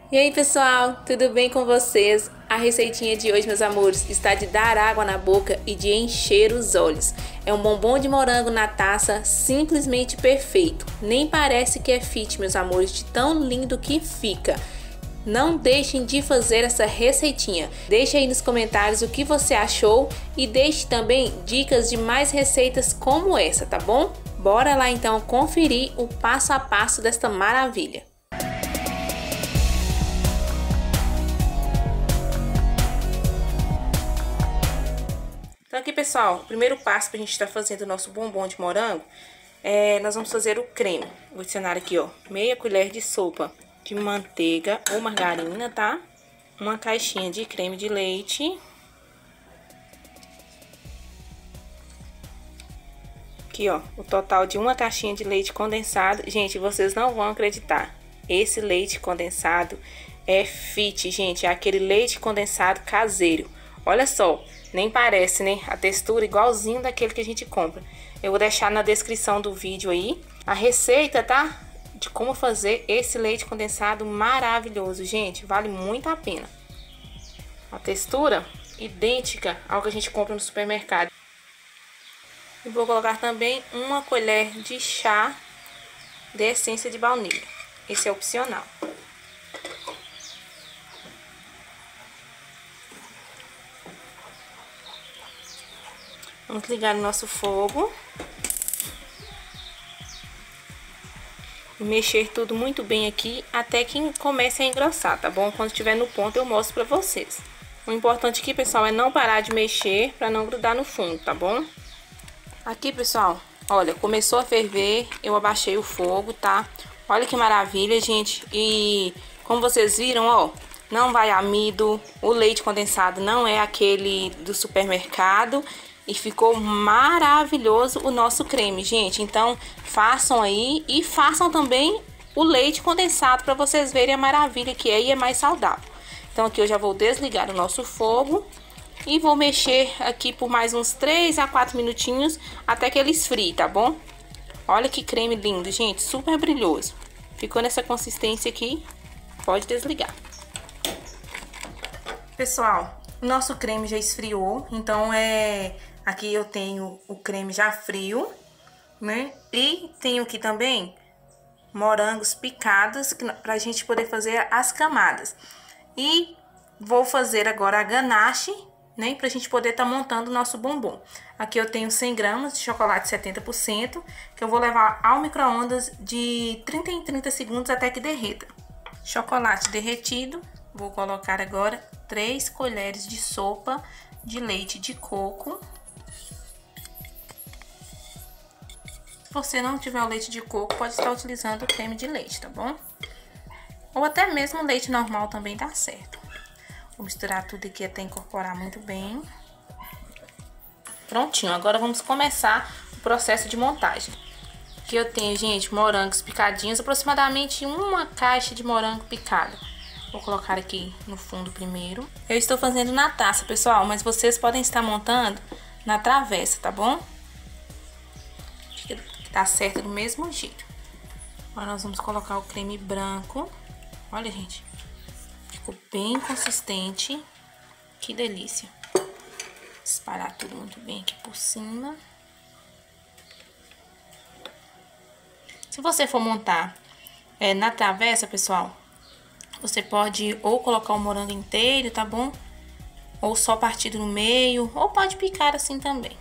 E aí pessoal, tudo bem com vocês? A receitinha de hoje, meus amores, está de dar água na boca e de encher os olhos. É um bombom de morango na taça, simplesmente perfeito. Nem parece que é fit, meus amores, de tão lindo que fica. Não deixem de fazer essa receitinha. Deixe aí nos comentários o que você achou e deixe também dicas de mais receitas como essa, tá bom? Bora lá então conferir o passo a passo desta maravilha. Então aqui, pessoal, o primeiro passo para a gente estar fazendo o nosso bombom de morango nós vamos fazer o creme. Vou adicionar aqui, ó, meia colher de sopa de manteiga ou margarina, tá? Uma caixinha de creme de leite. Aqui, ó, o total de uma caixinha de leite condensado. Gente, vocês não vão acreditar. Esse leite condensado é fit, gente. É aquele leite condensado caseiro. Olha só, nem parece, né? A textura igualzinho daquele que a gente compra. Eu vou deixar na descrição do vídeo aí a receita, tá? De como fazer esse leite condensado maravilhoso, gente. Vale muito a pena. A textura idêntica ao que a gente compra no supermercado. E vou colocar também uma colher de chá de essência de baunilha. Esse é opcional. Vamos ligar o nosso fogo. E mexer tudo muito bem aqui até que comece a engrossar, tá bom? Quando estiver no ponto eu mostro pra vocês. O importante aqui, pessoal, é não parar de mexer pra não grudar no fundo, tá bom? Aqui, pessoal, olha, começou a ferver, eu abaixei o fogo, tá? Olha que maravilha, gente. E como vocês viram, ó, não vai amido, o leite condensado não é aquele do supermercado. E ficou maravilhoso o nosso creme, gente. Então, façam aí e façam também o leite condensado para vocês verem a maravilha que é e é mais saudável. Então, aqui eu já vou desligar o nosso fogo e vou mexer aqui por mais uns 3 a 4 minutinhos até que ele esfrie, tá bom? Olha que creme lindo, gente, super brilhoso. Ficou nessa consistência aqui, pode desligar. Pessoal, o nosso creme já esfriou, então aqui eu tenho o creme já frio, né? E tenho aqui também morangos picados pra gente poder fazer as camadas. E vou fazer agora a ganache, né? Pra gente poder montando o nosso bombom. Aqui eu tenho 100 gramas de chocolate 70%, que eu vou levar ao micro-ondas de 30 em 30 segundos até que derreta. Chocolate derretido, vou colocar agora 3 colheres de sopa de leite de coco. Se você não tiver o leite de coco, pode estar utilizando o creme de leite, tá bom? Ou até mesmo leite normal também dá certo. Vou misturar tudo aqui até incorporar muito bem. Prontinho, agora vamos começar o processo de montagem. Aqui eu tenho, gente, morangos picadinhos, aproximadamente uma caixa de morango picado. Vou colocar aqui no fundo primeiro. Eu estou fazendo na taça, pessoal, mas vocês podem estar montando na travessa, tá bom? Tá certo do mesmo jeito. Agora nós vamos colocar o creme branco. Olha, gente. Ficou bem consistente. Que delícia. Espalhar tudo muito bem aqui por cima. Se você for montar na travessa, pessoal, você pode ou colocar o morango inteiro, tá bom? Ou só partido no meio, ou pode picar assim também.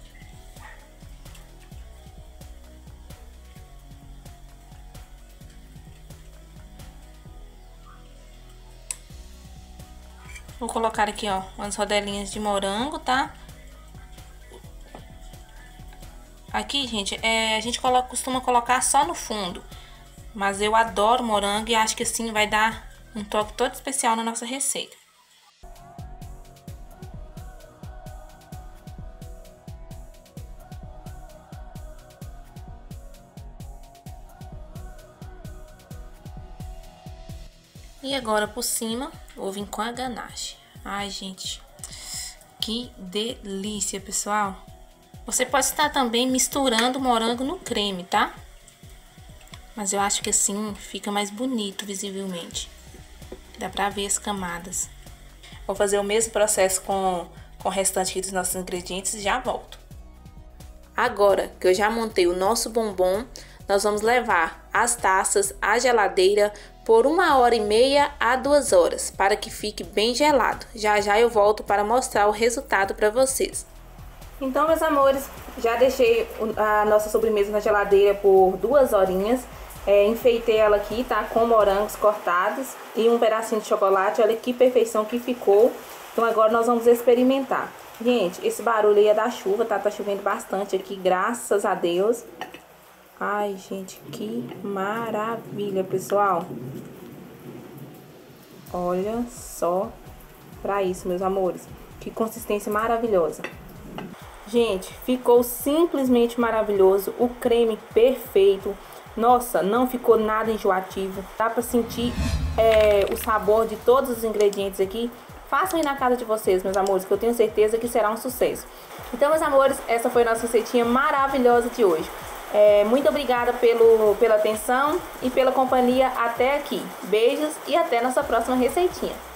Vou colocar aqui, ó, umas rodelinhas de morango, tá? Aqui, gente, a gente costuma colocar só no fundo. Mas eu adoro morango e acho que assim vai dar um toque todo especial na nossa receita. E agora por cima, vou vir com a ganache. Ai, gente, que delícia, pessoal. Você pode estar também misturando o morango no creme, tá? Mas eu acho que assim fica mais bonito visivelmente. Dá pra ver as camadas. Vou fazer o mesmo processo com o restante aqui dos nossos ingredientes e já volto. Agora que eu já montei o nosso bombom, nós vamos levar as taças à geladeira por 1h30 a 2 horas, para que fique bem gelado. Já já eu volto para mostrar o resultado para vocês. Então, meus amores, já deixei a nossa sobremesa na geladeira por 2 horinhas. Enfeitei ela aqui, tá? Com morangos cortados e um pedacinho de chocolate. Olha que perfeição que ficou. Então agora nós vamos experimentar. Gente, esse barulho aí é da chuva, tá? Tá chovendo bastante aqui, graças a Deus. Ai, gente, que maravilha, pessoal. Olha só pra isso, meus amores. Que consistência maravilhosa. Gente, ficou simplesmente maravilhoso. O creme perfeito. Nossa, não ficou nada enjoativo. Dá pra sentir o sabor de todos os ingredientes aqui. Façam aí na casa de vocês, meus amores, que eu tenho certeza que será um sucesso. Então, meus amores, essa foi a nossa receitinha maravilhosa de hoje. Muito obrigada pela atenção e pela companhia até aqui. Beijos e até nossa próxima receitinha.